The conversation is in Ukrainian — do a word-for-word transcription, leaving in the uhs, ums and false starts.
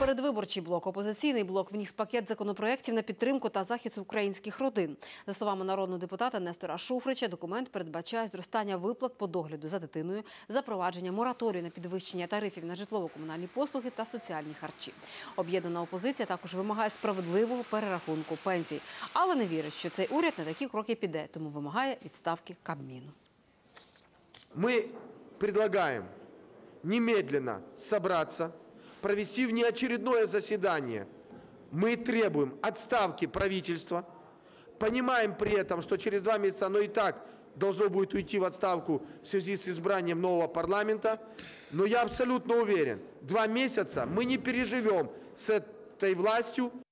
Передвиборчий блок «Опозиційний блок» вніс пакет законопроєктів на підтримку та захист українських родин. За словами народного депутата Нестора Шуфрича, документ передбачає зростання виплат по догляду за дитиною, запровадження мораторію на підвищення тарифів на житлово-комунальні послуги та соціальні харчі. Об'єднана опозиція також вимагає справедливого перерахунку пенсій. Але не вірить, що цей уряд на такі кроки піде, тому вимагає відставки Кабміну. Ми пропонуємо немедленно собраться, провести внеочередное заседание. Мы требуем отставки правительства, понимаем при этом, что через два месяца оно и так должно будет уйти в отставку в связи с избранием нового парламента. Но я абсолютно уверен, два месяца мы не переживем с этой властью.